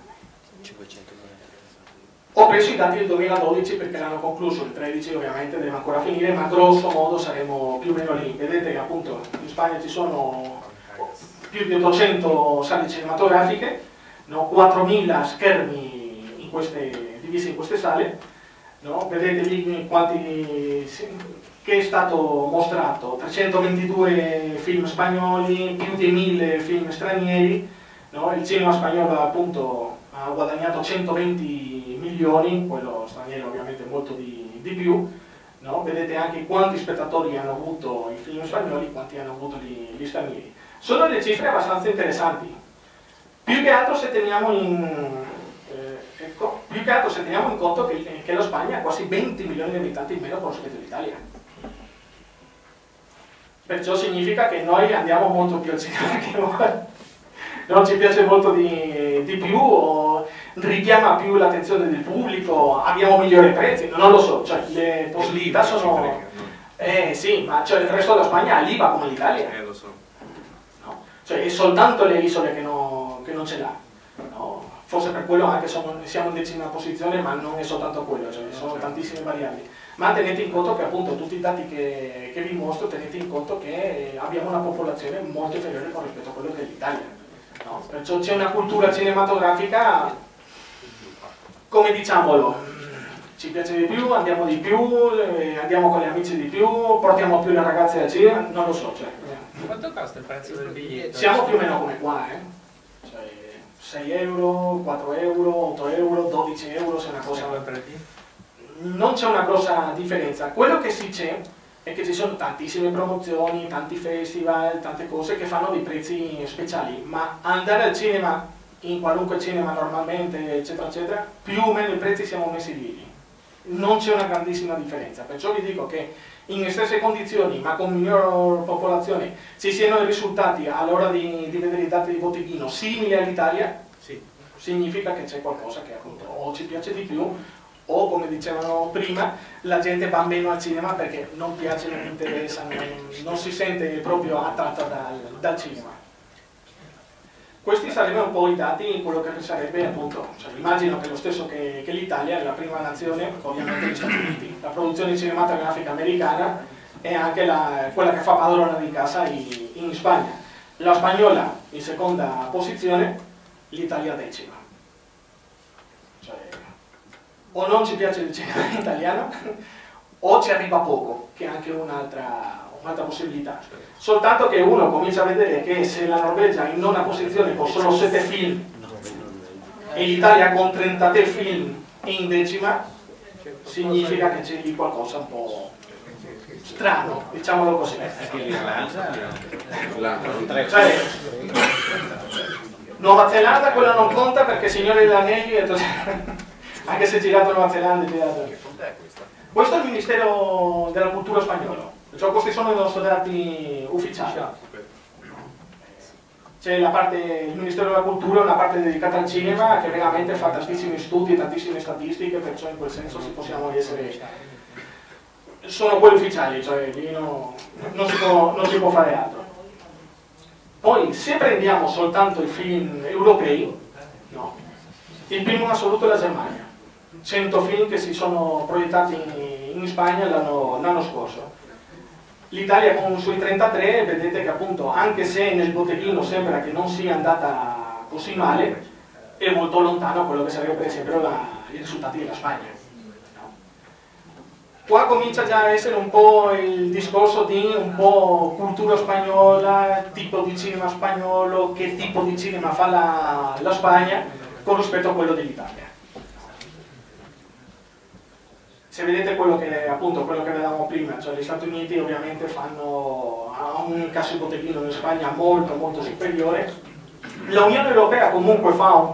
Ho preso i dati del 2012 perché l'hanno concluso, il 13 ovviamente deve ancora finire, ma grosso modo saremo più o meno lì. Vedete che appunto in Spagna ci sono più di 800 sale cinematografiche, no? 4.000 schermi divisi in queste sale, no? Vedete lì che è stato mostrato, 322 film spagnoli, più di 1.000 film stranieri, no? Il cinema spagnolo appunto ha guadagnato 120 milioni, quello straniero ovviamente molto di più, no? Vedete anche quanti spettatori hanno avuto i film spagnoli, quanti hanno avuto gli stranieri. Sono delle cifre abbastanza interessanti, più che altro se teniamo ecco, Più che altro se teniamo in conto che la Spagna ha quasi 20 milioni di abitanti in meno con rispetto all'Italia. Perciò significa che noi andiamo molto più al cinema che voi. Non ci piace molto di più, o richiama più l'attenzione del pubblico, abbiamo migliori prezzi, non lo so, cioè le possibilità sono... sì, ma cioè, il resto della Spagna ha l'IVA come l'Italia. Lo so. No? Cioè, è soltanto le isole che non ce l'ha. No? Forse per quello anche siamo in 10ª posizione, ma non è soltanto quello, cioè, sono tantissime variabili. Ma tenete in conto che appunto tutti i dati che vi mostro, tenete in conto che abbiamo una popolazione molto inferiore con rispetto a quello che è l'Italia. No? Perciò c'è una cultura cinematografica, come diciamolo, ci piace di più, andiamo con gli amici di più, portiamo più le ragazze al cinema, non lo so. Cioè, Quanto costa il prezzo del biglietto? siamo più o meno come qua, cioè, 6 euro, 4 euro, 8 euro, 12 euro, se è una cosa... Non c'è una grossa differenza. Quello che sì c'è è che ci sono tantissime promozioni, tanti festival, tante cose che fanno dei prezzi speciali, ma andare al cinema, in qualunque cinema normalmente, eccetera, eccetera, più o meno i prezzi siamo messi lì. Non c'è una grandissima differenza, perciò vi dico che in stesse condizioni, ma con miglior popolazione, ci siano i risultati all'ora di vedere i dati di botteghino simili all'Italia, sì, significa che c'è qualcosa che appunto o ci piace di più, o come dicevano prima, la gente va meno al cinema perché non piace, non interessa, non si sente proprio attratta dal cinema. Questi sarebbero un po' i dati in quello che sarebbe appunto, cioè, immagino che lo stesso che l'Italia è la prima nazione, ovviamente gli Stati Uniti, la produzione cinematografica americana è anche quella che fa padrona di casa in Spagna, la spagnola in seconda posizione, l'Italia decima. Cioè, o non ci piace il cinema italiano o ci arriva poco, che è anche un'altra possibilità. Soltanto che uno comincia a vedere che se la Norvegia è in nona posizione con solo 7 film e l'Italia con 33 film in decima, significa che c'è lì qualcosa un po' strano, diciamolo così. Cioè, Nuova Zelanda quella non conta perché Signore degli Anelli anche se è girato Nuova Zelanda è girato. Questo è il Ministero della Cultura spagnolo, cioè questi sono i nostri dati ufficiali. C'è il Ministero della Cultura, una parte dedicata al cinema che veramente fa tantissimi studi, tantissime statistiche, perciò in quel senso si possiamo essere... sono quelli ufficiali, cioè lì non si può fare altro. Poi se prendiamo soltanto i film europei, no, il primo in assoluto è la Germania. 100 film che si sono proiettati in Spagna l'anno scorso. L'Italia con i suoi 33, vedete che appunto anche se nel botteghino sembra che non sia andata così male, è molto lontano quello che sarebbe per esempio i risultati della Spagna. No? Qua comincia già a essere un po' il discorso di un po' cultura spagnola, tipo di cinema spagnolo, che tipo di cinema fa la Spagna con rispetto a quello dell'Italia. Se vedete quello che vedevamo prima, cioè gli Stati Uniti ovviamente ha un cassa di botteghino in Spagna molto molto superiore, la Unione Europea comunque ha un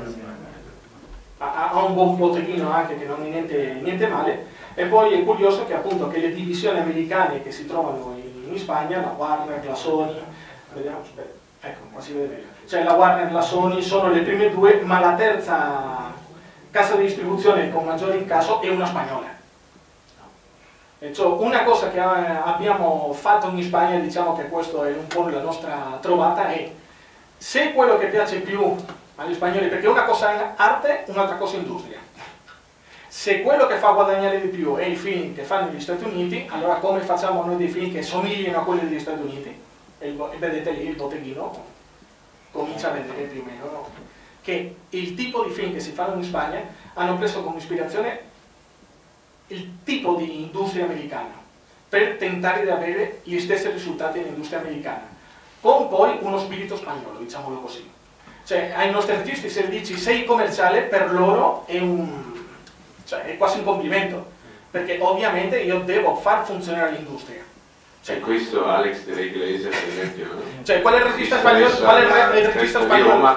buon botteghino anche, che non è niente male, e poi è curioso che appunto che le divisioni americane che si trovano in Spagna, la Warner, la Sony, vediamo, aspetta, ecco, qua si vede bene, cioè la Warner e la Sony sono le prime due, ma la terza casa di distribuzione con maggiore incasso è una spagnola. Cioè, una cosa che abbiamo fatto in Spagna, diciamo che questo è un po' la nostra trovata, è se quello che piace più agli spagnoli, perché una cosa è arte, un'altra cosa è industria. Se quello che fa guadagnare di più è i film che fanno negli Stati Uniti, allora come facciamo noi dei film che somigliano a quelli degli Stati Uniti? E vedete lì il botteghino, comincia a vedere più o meno, no? Che il tipo di film che si fanno in Spagna hanno preso come ispirazione il tipo di industria americana per tentare di avere gli stessi risultati dell'industria americana, con poi uno spirito spagnolo, diciamolo così. Cioè ai nostri registi se dici sei commerciale, per loro è quasi un complimento, perché ovviamente io devo far funzionare l'industria. Cioè, questo Alex de la Iglesia per esempio, no? Cioè qual è il regista spagnolo?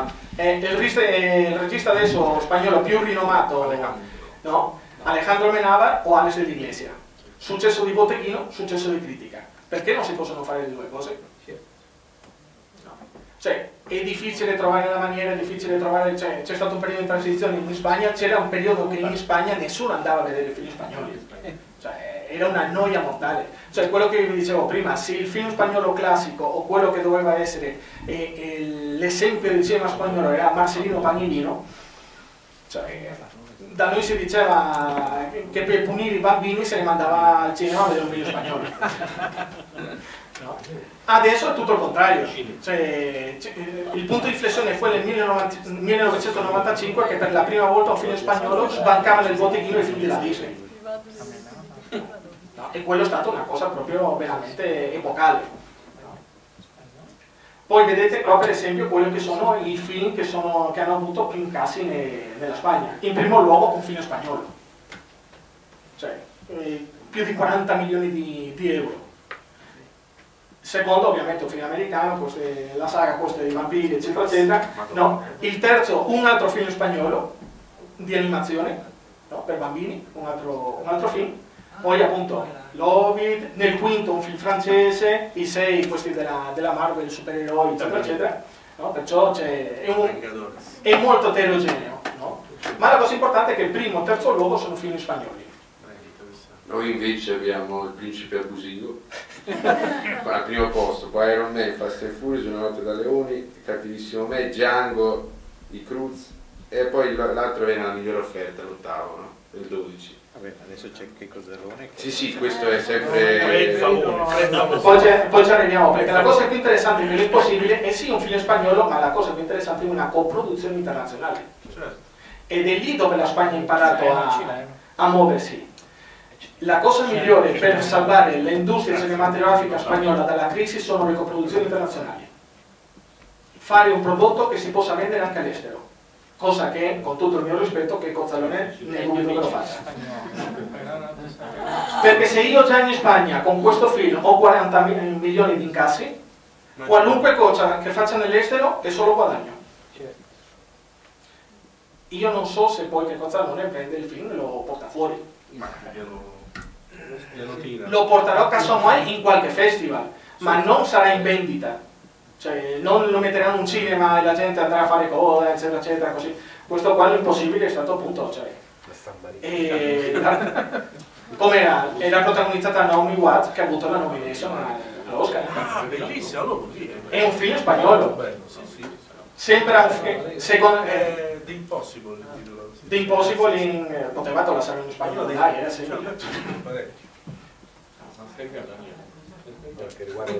il regista adesso spagnolo più rinomato, no? Alejandro Amenábar o Alex de la Iglesia. Successo di botteghino, successo di critica. Perché non si possono fare le due cose? No. Cioè, è difficile trovare la maniera, è difficile trovare, cioè, c'è stato un periodo di transizione in Spagna, c'era un periodo che in Spagna nessuno andava a vedere film spagnoli. Cioè, era una noia mortale. Cioè, quello che vi dicevo prima, se il film spagnolo classico o quello che doveva essere l'esempio del cinema spagnolo era Marcelino Pagnolino, cioè, da noi si diceva che per punire i bambini se ne mandava al cinema a vedere un film spagnolo. No. Adesso è tutto il contrario, cioè, il punto di inflessione fu nel 1995 che per la prima volta un film spagnolo sbancava nel botteghino i film della Disney. No, e quello è stata una cosa proprio veramente epocale. Poi vedete qua per esempio quelli che sono i film che hanno avuto più incassi nella Spagna. In primo luogo un film spagnolo, cioè più di 40 milioni di euro. Secondo ovviamente un film americano, la saga questa dei vampiri eccetera eccetera. No? Il terzo un altro film spagnolo di animazione, no? Per bambini, un altro film. Poi appunto l'Hobbit, nel quinto un film francese, i 6 questi della Marvel, supereroi eccetera eccetera, no? Perciò è molto eterogeneo, no? Ma la cosa importante è che il primo e terzo luogo sono film spagnoli. Noi invece abbiamo Il principe abusivo al primo posto, poi Iron Man, Fast and Furious, Una notte da leoni, Cattivissimo me, Django, I Cruz e poi l'altro viene la migliore offerta, l'8º, no? Il 12. Vabbè, adesso c'è che Cozzalone. Sì, questo è sempre... Poi ci arriviamo, perché la cosa più interessante che è possibile è sì un film spagnolo, ma la cosa più interessante è una coproduzione internazionale. Ed è lì dove la Spagna ha imparato a muoversi. La cosa migliore per salvare l'industria cinematografica spagnola dalla crisi sono le coproduzioni internazionali. Fare un prodotto che si possa vendere anche all'estero. Cosa che, con tutto il mio rispetto, che Cozzalone ne dubito che lo faccia. Perché se io già in Spagna con questo film ho 40 milioni di incassi, qualunque cosa che faccia nell'estero è solo guadagno. Io non so se poi che Cozzalone prende il film e lo porta fuori. Lo porterò casomai in qualche festival, ma non sarà in vendita. Cioè, non lo metteranno in un cinema e la gente andrà a fare coda, eccetera, eccetera, così. Questo qua l'impossibile è stato appunto, cioè, com'era? Era protagonizzata da Naomi Watts che ha avuto la nomination all'Oscar. Ah, bellissimo, È un film spagnolo. Sembra un secondo The Impossible. The Impossible potevate lasciare in spagnolo, dai, era semplice. Perché riguarda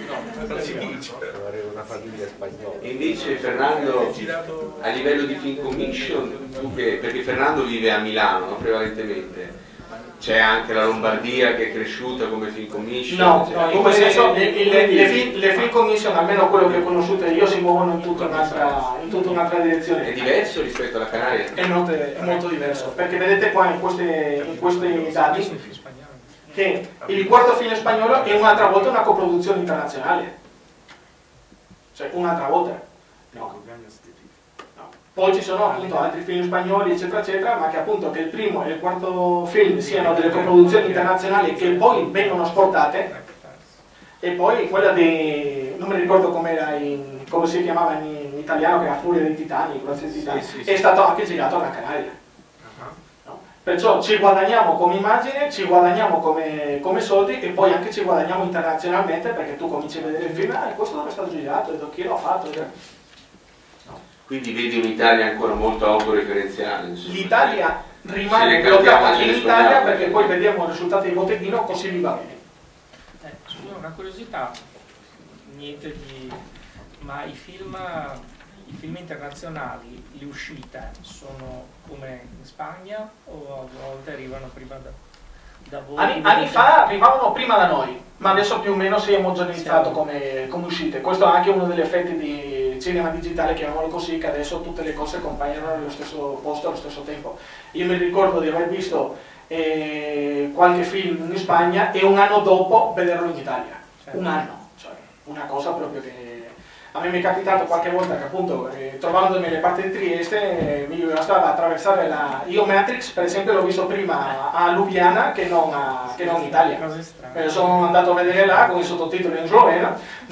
una famiglia spagnola. E invece Fernando, a livello di film commission, perché Fernando vive a Milano, no, prevalentemente, c'è anche la Lombardia che è cresciuta come film commission? No, in quel senso le film commission, almeno quello che ho conosciuto io, si muovono in tutta un'altra direzione. È diverso rispetto alla Canaria? È molto diverso, perché vedete qua in questi dati che il quarto film spagnolo è un'altra volta una coproduzione internazionale, cioè un'altra volta, no. Poi ci sono appunto altri film spagnoli eccetera eccetera, ma che appunto che il primo e il quarto film siano delle coproduzioni internazionali che poi vengono esportate, e poi quella di, non mi ricordo come si chiamava in italiano, che era Furia dei Titani, è stato anche girato alla Canaria. Perciò ci guadagniamo come immagine, ci guadagniamo come soldi e poi anche ci guadagniamo internazionalmente, perché tu cominci a vedere il film, questo dove è stato girato, chi l'ha fatto? No. Quindi vedi un'Italia ancora molto autoreferenziale. L'Italia rimane bloccata in Italia perché poi vediamo il risultato di botteghino, così vi va bene. Scusa, una curiosità, niente di... ma i film internazionali, le uscite sono come in Spagna o a volte arrivano prima da voi? Anni fa arrivavano prima da noi, ma adesso più o meno si è omogeneizzato come uscite. Questo è anche uno degli effetti di cinema digitale, chiamiamolo così, che adesso tutte le cose compaiono nello stesso posto allo stesso tempo. Io mi ricordo di aver visto qualche film in Spagna e un anno dopo vederlo in Italia. Un anno, cioè una cosa proprio che... A me mi è capitato qualche volta che appunto trovandomi nelle parti di Trieste mi bastava attraversare la Io Matrix, per esempio l'ho visto prima a Lubiana che non in Italia. Sono andato a vedere là con i sottotitoli in sloveno,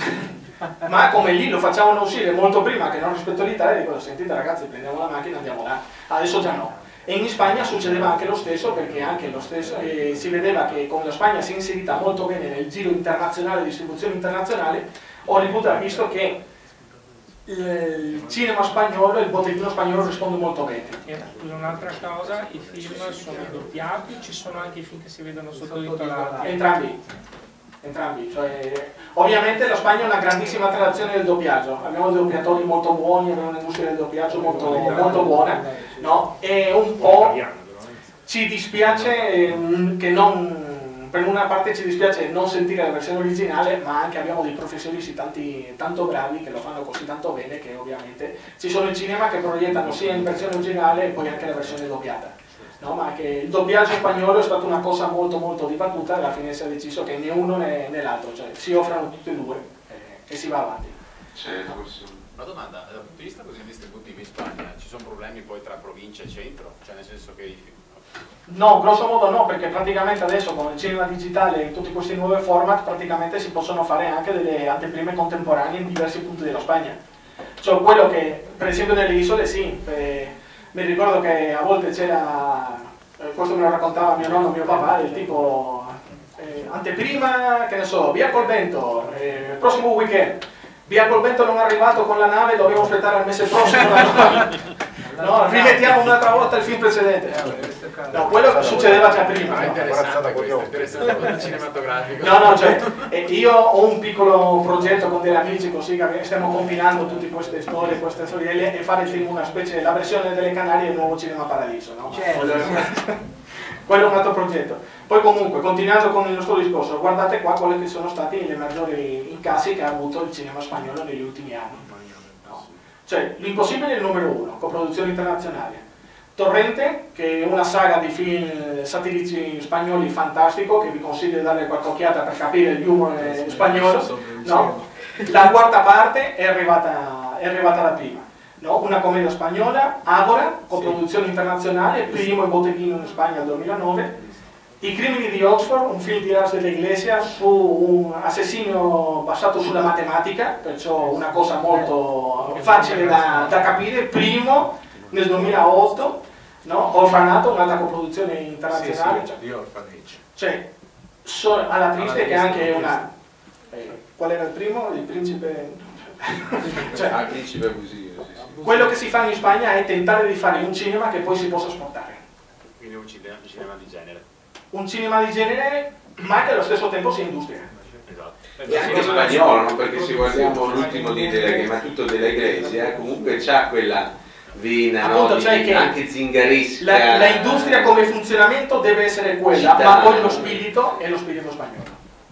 ma come lì lo facevano uscire molto prima che non rispetto all'Italia, dico sentite ragazzi prendiamo la macchina e andiamo là, adesso già no. E in Spagna succedeva anche lo stesso, perché anche lo stesso, si vedeva che come la Spagna si è inserita molto bene nel giro internazionale, distribuzione internazionale, Hollywood ha visto che il cinema spagnolo, il botteghino spagnolo risponde molto bene. Scusa, un'altra cosa, i film sono doppiati, ci sono anche i film che si vedono sottotitolati? Entrambi, cioè, ovviamente la Spagna è una grandissima tradizione del doppiaggio, abbiamo dei doppiatori molto buoni, abbiamo un'industria del doppiaggio molto buona, no? E un po' ci dispiace che non, per una parte ci dispiace non sentire la versione originale, ma anche abbiamo dei professionisti tanto bravi che lo fanno così tanto bene che ovviamente ci sono i cinema che proiettano sia in versione originale e poi anche la versione doppiata. No, ma che il doppiaggio spagnolo è stata una cosa molto dibattuta e alla fine si è deciso che né uno né l'altro, cioè si offrono tutti e due e si va avanti. Una domanda, dal punto di vista così distributivo in Spagna ci sono problemi poi tra provincia e centro? Cioè nel senso che... No, grosso modo no, perché praticamente adesso con il cinema digitale e tutti questi nuovi format praticamente si possono fare anche delle anteprime contemporanee in diversi punti della Spagna. Cioè quello che, per esempio nelle isole sì, mi ricordo che a volte c'era, questo me lo raccontava mio nonno, mio papà, del tipo anteprima, che ne so, via col vento, prossimo weekend, via col vento non è arrivato con la nave, dobbiamo aspettare al mese prossimo, no, rimettiamo un'altra volta il film precedente. No, quello succedeva già prima. Interessante cinematografico. No, cioè, io ho un piccolo progetto con degli amici così che stiamo combinando tutte queste storie, queste storielle e fare il film una specie, la versione delle Canarie del nuovo Cinema Paradiso, no? Quello è un altro progetto. Poi comunque, continuando con il nostro discorso, guardate qua quelli che sono stati i maggiori incassi che ha avuto il cinema spagnolo negli ultimi anni. No? Cioè, L'Impossibile è il numero 1, coproduzione internazionale. Torrente, che è una saga di film satirici spagnoli fantastico, che vi consiglio di dare qualche occhiata per capire il humor spagnolo. No? La quarta parte è arrivata la prima. No? Una commedia spagnola, Ágora, coproduzione internazionale, primo in botteghino in Spagna nel 2009. I crimini di Oxford, un film di Lars de la Iglesia su un assassino basato sulla matematica, perciò una cosa molto facile da capire, primo nel 2008, no? Orfanato, un'altra coproduzione internazionale. Sì, di Orphanage. Cioè, alla triste che anche una... qual era il primo? Il principe... cioè, il principe abusivo, sì. Quello che si fa in Spagna è tentare di fare un cinema che poi si possa esportare. Quindi un cinema di genere. Un cinema di genere, ma che allo stesso tempo sia industria. Esatto. E anche spagnolo, no? Perché se guardiamo l'ultimo di ma tutto della Iglesia, comunque c'ha quella vena, appunto, no? cioè che anche zingaresca. La industria come funzionamento deve essere quella, ma poi lo spirito è lo spirito spagnolo.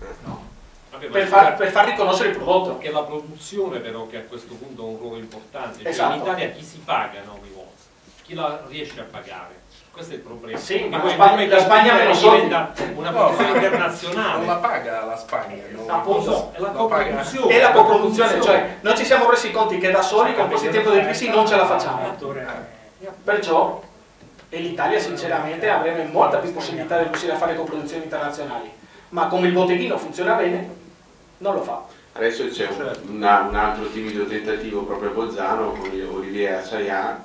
Per far riconoscere il prodotto. È la produzione però che a questo punto ha un ruolo importante. Cioè, esatto. In Italia chi si paga i volti? Chi la riesce a pagare? Questo è il problema. Sì, ma la Spagna ha meno soldi. Una produzione internazionale. Non la paga la Spagna. Appunto, è la coproduzione. È la coproduzione, cioè noi ci siamo resi conti che da soli con questi tempi di crisi non ce la facciamo. Perciò, e l'Italia sinceramente avrebbe molta più possibilità di riuscire a fare coproduzioni internazionali, ma come il botteghino funziona bene, non lo fa. Adesso c'è un altro timido tentativo proprio a Bolzano con Olivier Assayas,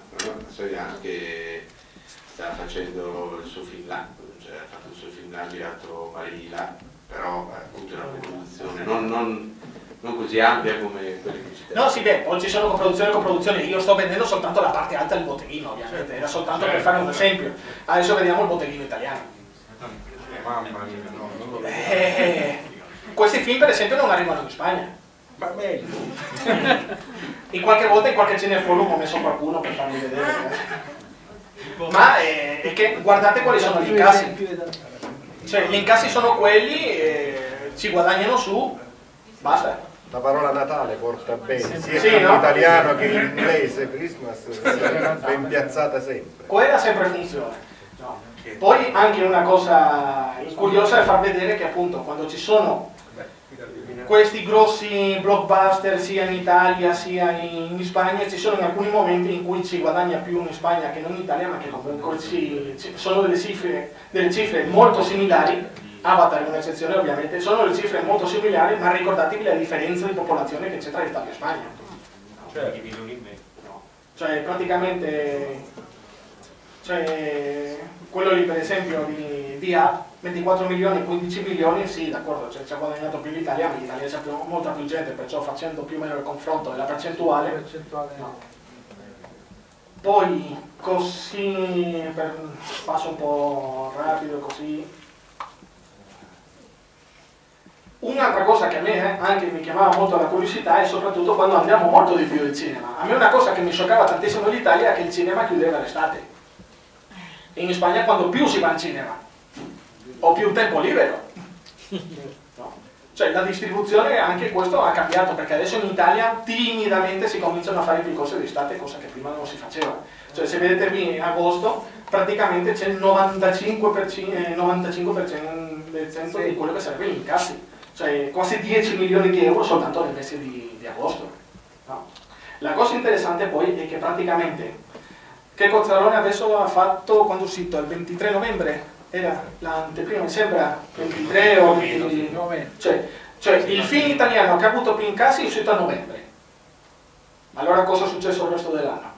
che sta facendo il suo film là, cioè ha fatto il suo film là, ha girato Marila, però appunto è una coproduzione non così ampia come quelle che citiamo. No, sì, beh, poi ci sono coproduzioni, io sto vendendo soltanto la parte alta del botteghino, ovviamente, era soltanto per fare un esempio. Adesso vediamo il botteghino italiano. Mamma mia, no, non lo Questi film per esempio non arrivano in Spagna. Ma meglio. In qualche volta in qualche cineforum ho messo qualcuno per farmi vedere. Ma è che guardate quali sono gli incassi. Cioè gli incassi sono quelli, ci guadagnano su, basta. La parola Natale porta bene, sia Sì, in no? italiano che in inglese, Christmas, ben piazzata sempre. Quella sempre funziona. No. Poi anche una cosa curiosa è far vedere che appunto quando ci sono questi grossi blockbuster sia in Italia sia in Spagna, ci sono in alcuni momenti in cui ci guadagna più in Spagna che non in Italia, ma che comunque sono delle cifre molto similari. Avatar è un'eccezione ovviamente, sono le cifre molto similari, ma ricordatevi la differenza di popolazione che c'è tra Italia e Spagna. Cioè praticamente, quello lì per esempio di A, 24 milioni, 15 milioni, sì d'accordo, ci ha guadagnato più l'Italia, ma l'Italia c'è molta più gente, perciò facendo più o meno il confronto della percentuale. No. Poi così, passo un po' rapido così. Un'altra cosa che a me anche mi chiamava molto la curiosità è soprattutto quando andiamo molto di più al cinema. A me una cosa che mi scioccava tantissimo dell'Italia è che il cinema chiudeva l'estate. In Spagna quando più si va al cinema, ho più tempo libero. No? Cioè la distribuzione anche questo ha cambiato, perché adesso in Italia timidamente si cominciano a fare più cose d'estate, cosa che prima non si faceva. Cioè se vedete qui in agosto praticamente c'è il 95% del centro di quello che sarebbe gli incassi. Cioè quasi 10 milioni di euro soltanto nel mese di agosto. No? La cosa interessante poi è che praticamente, che Cozzalone adesso ha fatto, quando è uscito? Il 23 novembre? Era l'anteprima, mi sembra, 23 o 29. Cioè il film italiano che ha avuto più incassi è uscito a novembre. Allora cosa è successo il resto dell'anno?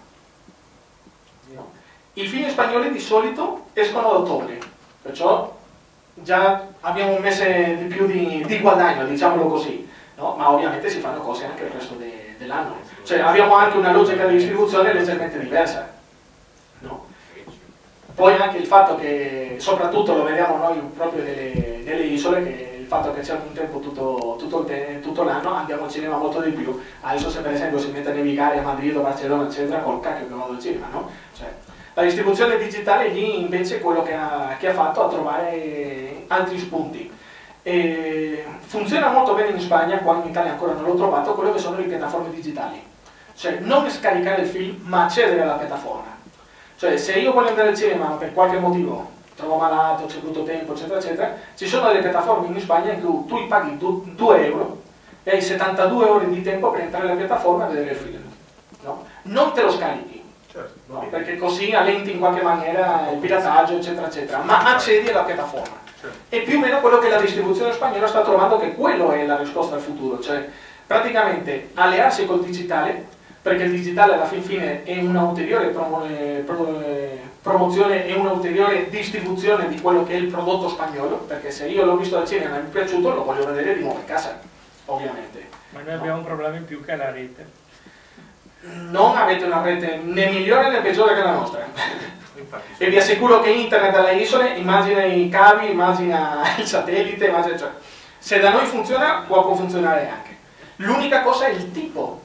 No. I film spagnoli di solito escono ad ottobre, perciò già abbiamo un mese di più di guadagno, diciamolo così, no? Ma ovviamente si fanno cose anche il resto dell'anno. Cioè abbiamo anche una logica di distribuzione leggermente diversa. No? Poi anche il fatto che, soprattutto lo vediamo noi proprio nelle isole, che il fatto che c'è un tempo tutto l'anno, andiamo al cinema molto di più. Adesso se per esempio si mette a nevicare a Madrid o Barcellona eccetera, col cacchio che vado al cinema, no? Cioè, la distribuzione digitale lì invece è quello che ha fatto a trovare altri spunti. Funziona molto bene in Spagna, qua in Italia ancora non l'ho trovato, quello che sono le piattaforme digitali. Cioè non scaricare il film, ma accedere alla piattaforma. Cioè se io voglio andare al cinema per qualche motivo, trovo malato, c'è brutto tempo, eccetera, eccetera, ci sono delle piattaforme in Spagna in cui tu paghi 2 euro e hai 72 ore di tempo per entrare nella piattaforma e vedere il film. No? Non te lo scarichi. No, perché così allenti in qualche maniera il pirataggio eccetera eccetera, ma accedi alla piattaforma. E più o meno quello che la distribuzione spagnola sta trovando, che quello è la risposta al futuro, cioè praticamente allearsi col digitale, perché il digitale alla fin fine è un'ulteriore promozione e un'ulteriore distribuzione di quello che è il prodotto spagnolo, perché se io l'ho visto al cinema e mi è piaciuto lo voglio vedere di nuovo in casa, ovviamente. Ma noi abbiamo un problema in più che la rete. Non avete una rete né migliore né peggiore che la nostra. E vi assicuro che internet alle isole, immagina i cavi, immagina il satellite, immagina, cioè, se da noi funziona, qua può funzionare anche. L'unica cosa è il tipo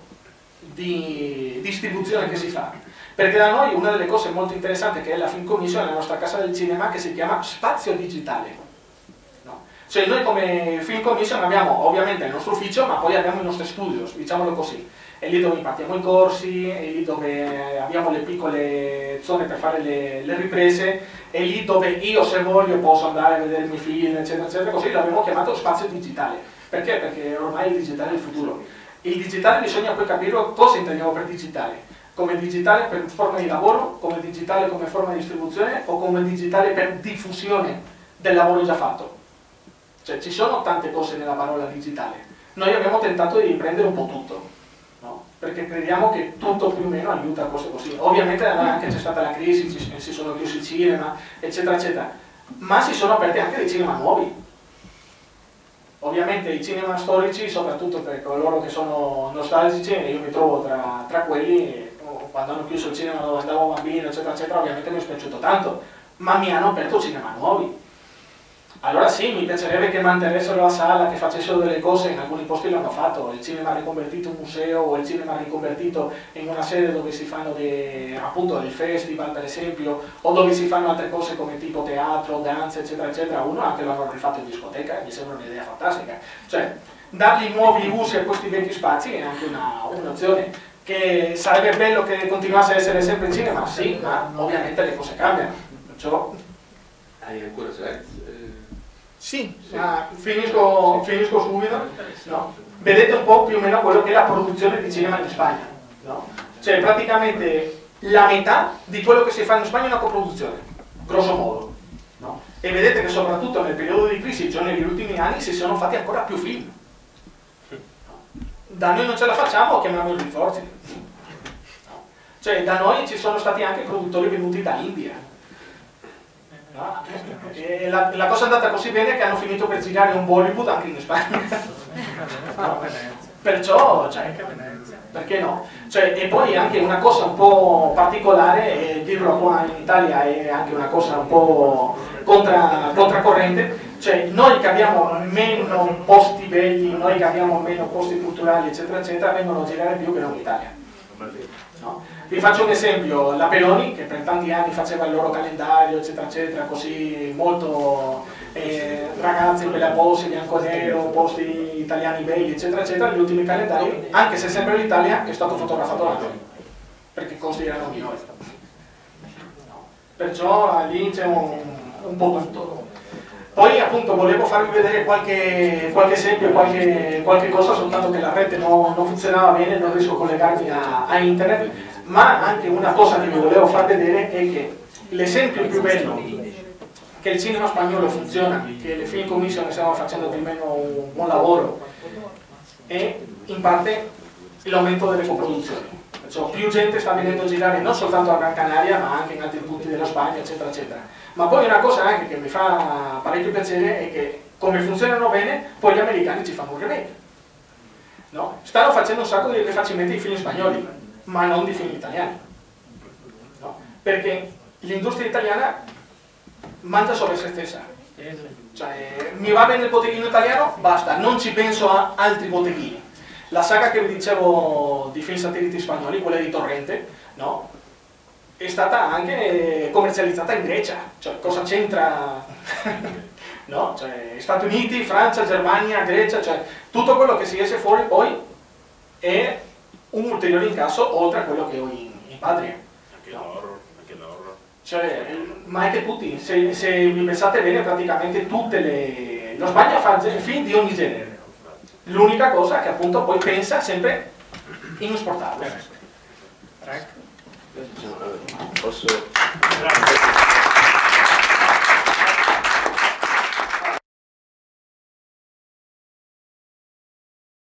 di distribuzione che si fa. Perché da noi una delle cose molto interessanti che è la Film Commission è la nostra casa del cinema, che si chiama spazio digitale. No? Cioè noi come Film Commission abbiamo ovviamente il nostro ufficio, ma poi abbiamo i nostri studios, diciamolo così. È lì dove impartiamo i corsi, è lì dove abbiamo le piccole zone per fare le riprese, è lì dove io se voglio posso andare a vedere i miei film, eccetera, eccetera, così l'abbiamo chiamato spazio digitale. Perché? Perché ormai il digitale è il futuro. Il digitale bisogna poi capire cosa intendiamo per digitale. Come digitale per forma di lavoro, come digitale come forma di distribuzione o come digitale per diffusione del lavoro già fatto. Cioè ci sono tante cose nella parola digitale. Noi abbiamo tentato di riprendere un po' tutto. No? Perché crediamo che tutto più o meno aiuta a cose così. Ovviamente da noi anche c'è stata la crisi, si sono chiusi i cinema, eccetera, eccetera, ma si sono aperti anche dei cinema nuovi. Ovviamente i cinema storici, soprattutto per coloro che sono nostalgici, e io mi trovo tra quelli, quando hanno chiuso il cinema dove andavo bambino, eccetera, eccetera, ovviamente mi è spiaciuto tanto, ma mi hanno aperto cinema nuovi. Allora sì, mi piacerebbe che mantenessero la sala, che facessero delle cose, in alcuni posti l'hanno fatto, il cinema riconvertito in museo o il cinema riconvertito in una sede dove si fanno appunto dei festival per esempio, o dove si fanno altre cose come tipo teatro, danza eccetera eccetera. Uno anche l'hanno rifatto in discoteca, mi sembra un'idea fantastica. Cioè, dargli nuovi usi a questi vecchi spazi è anche un'opzione. Che sarebbe bello che continuasse a essere sempre in cinema, sì, ma ovviamente le cose cambiano. Perciò... Hai ancora Select? Sì, ma finisco subito. No? Vedete un po' più o meno quello che è la produzione di cinema in Spagna. No? Cioè praticamente la metà di quello che si fa in Spagna è una coproduzione, grosso modo. No? E vedete che soprattutto nel periodo di crisi, cioè negli ultimi anni, si sono fatti ancora più film. Da noi non ce la facciamo, chiamiamo i rinforzi. No? Cioè da noi ci sono stati anche produttori venuti da India. No? E la cosa è andata così bene che hanno finito per girare un Bollywood anche in Spagna. No? Perciò, cioè, perché no? Cioè, e poi anche una cosa un po' particolare, e dirlo qua in Italia è anche una cosa un po' contracorrente, cioè noi che abbiamo meno posti belli, noi che abbiamo meno posti culturali, eccetera, eccetera, vengono a girare più che non in Italia. No? Vi faccio un esempio, la Peroni, che per tanti anni faceva il loro calendario, eccetera, eccetera, così molto ragazzi bella pose, bianco e nero, posti italiani belli, eccetera, eccetera, gli ultimi calendari, anche se sempre l'Italia, è stato fotografato da noi, perché i costi erano minori. No? Perciò lì c'è un po' tutto. Poi appunto volevo farvi vedere qualche esempio, qualche cosa, soltanto che la rete non funzionava bene, non riesco a collegarmi a internet, ma anche una cosa che vi volevo far vedere è che l'esempio più bello che il cinema spagnolo funziona, che le Film Commission stiamo facendo più o meno un buon lavoro, è in parte l'aumento delle coproduzioni. Perciò più gente sta venendo a girare non soltanto a Gran Canaria, ma anche in altri punti della Spagna, eccetera, eccetera. Ma poi una cosa anche che mi fa parecchio piacere è che, come funzionano bene, poi gli americani ci fanno un remake. No? Stanno facendo un sacco di rifacimenti di film spagnoli, ma non di film italiani. No? Perché l'industria italiana mangia sopra se stessa. Cioè, mi va bene il botteghino italiano, basta, non ci penso a altri botteghini. La saga che vi dicevo di film satelliti spagnoli, quella di Torrente, no? È stata anche commercializzata in Grecia, cioè cosa c'entra? No? Cioè, Stati Uniti, Francia, Germania, Grecia, cioè tutto quello che si esce fuori poi è un ulteriore incasso oltre a quello che ho in patria. Anche l'horror, anche l'horror. Cioè, ma anche tutti, se mi pensate bene, praticamente tutte le... La Spagna fa film di ogni genere. L'unica cosa che appunto poi pensa sempre in esportarlo. Posso...